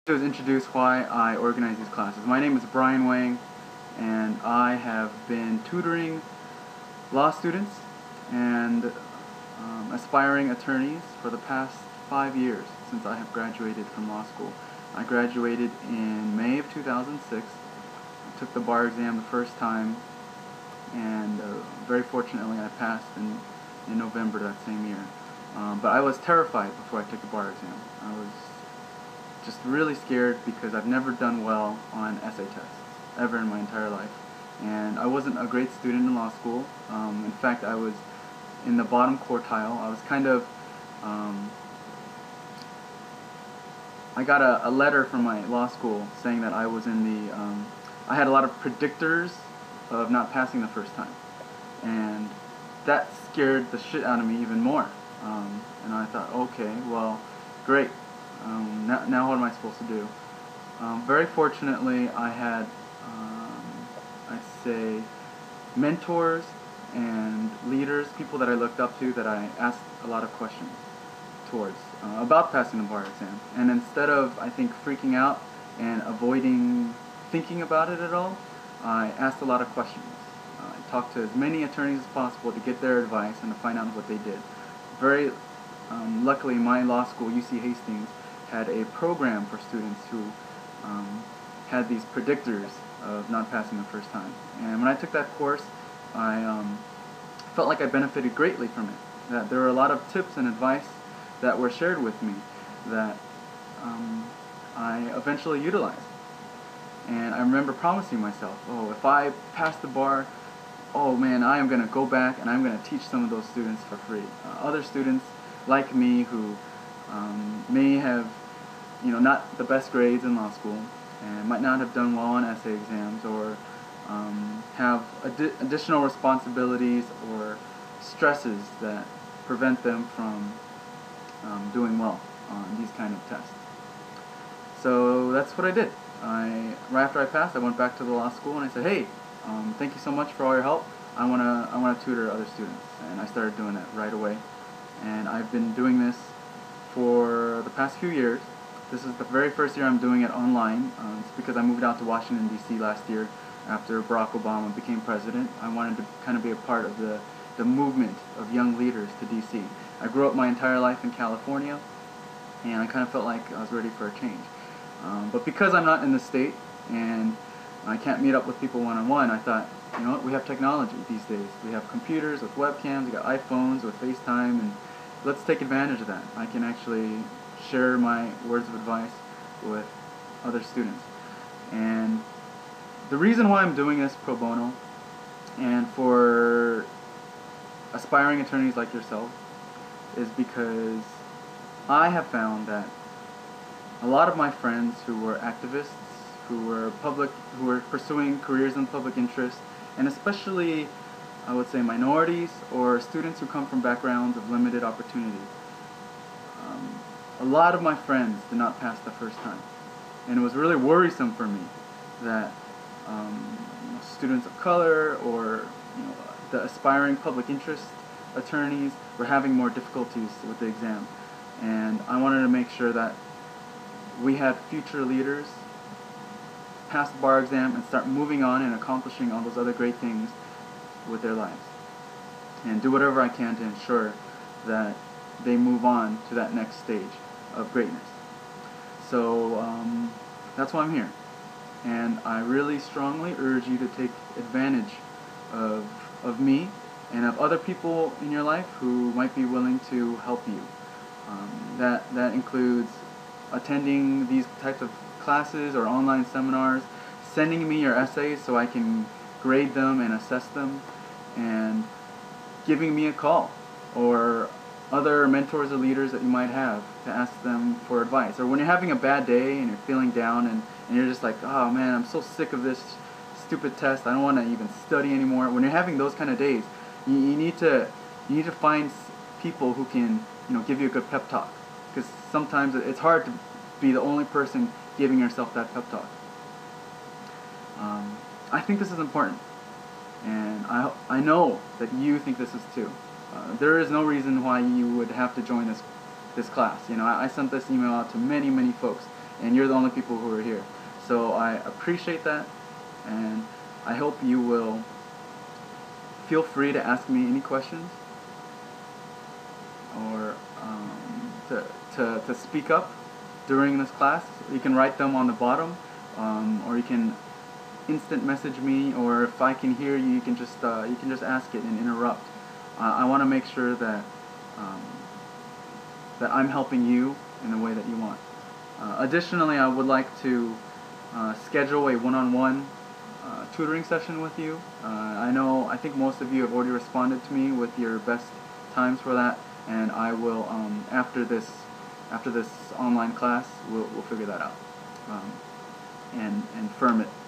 To introduce why I organize these classes. My name is Brian Wang, and I have been tutoring law students and aspiring attorneys for the past 5 years since I have graduated from law school. I graduated in May of 2006. I took the bar exam the first time, and very fortunately I passed in November that same year. But I was terrified before I took the bar exam. I was just really scared because I've never done well on essay tests ever in my entire life, and I wasn't a great student in law school. In fact, I was in the bottom quartile. I was kind of I got a letter from my law school saying that I was in the I had a lot of predictors of not passing the first time, and that scared the shit out of me even more. And I thought, okay, well, great. Now what am I supposed to do? Very fortunately, I had, I'd say, mentors and leaders, people that I looked up to that I asked a lot of questions towards about passing the bar exam. And instead of, I think, freaking out and avoiding thinking about it at all, I asked a lot of questions. I talked to as many attorneys as possible to get their advice and to find out what they did. Very luckily, my law school, UC Hastings, had a program for students who had these predictors of not passing the first time. And when I took that course, I felt like I benefited greatly from it. That there were a lot of tips and advice that were shared with me that I eventually utilized. And I remember promising myself, oh, if I pass the bar, oh man, I am going to go back and I'm going to teach some of those students for free. Other students like me who may have, not the best grades in law school and might not have done well on essay exams, or have additional responsibilities or stresses that prevent them from doing well on these kind of tests. So that's what I did. Right after I passed, I went back to the law school and I said, hey, thank you so much for all your help. I wanna tutor other students, and I started doing that right away. And I've been doing this for the past few years. This is the very first year I'm doing it online. It's because I moved out to Washington, D.C. last year after Barack Obama became president. I wanted to kind of be a part of the movement of young leaders to D.C. I grew up my entire life in California, and I kind of felt like I was ready for a change. But because I'm not in the state and I can't meet up with people one-on-one, I thought, you know what, we have technology these days. We have computers with webcams, we got iPhones with FaceTime, and let's take advantage of that. I can actually share my words of advice with other students. And the reason why I'm doing this pro bono, and for aspiring attorneys like yourself, is because I have found that a lot of my friends who were activists, who were pursuing careers in public interest, and especially, I would say, minorities or students who come from backgrounds of limited opportunity. A lot of my friends did not pass the first time, and it was really worrisome for me that students of color or the aspiring public interest attorneys were having more difficulties with the exam, and I wanted to make sure that we had future leaders pass the bar exam and start moving on and accomplishing all those other great things with their lives, and do whatever I can to ensure that they move on to that next stage of greatness. So that's why I'm here, and I really strongly urge you to take advantage of me and of other people in your life who might be willing to help you. That includes attending these types of classes or online seminars, sending me your essays so I can grade them and assess them, and giving me a call, or other mentors or leaders that you might have to ask them for advice. Or when you're having a bad day and you're feeling down and you're just like, oh man, I'm so sick of this stupid test, I don't want to even study anymore. When you're having those kind of days, you need to find people who can give you a good pep talk, because sometimes it's hard to be the only person giving yourself that pep talk. I think this is important, and I know that you think this is too. There is no reason why you would have to join this class. I sent this email out to many folks, and you're the only people who are here. So I appreciate that, and I hope you will feel free to ask me any questions, or to speak up during this class. You can write them on the bottom, or you can instant message me, or if I can hear you, you can just ask it and interrupt. I want to make sure that that I'm helping you in the way that you want. Additionally, I would like to schedule a one-on-one tutoring session with you. I think most of you have already responded to me with your best times for that, and I will after this online class we'll figure that out and firm it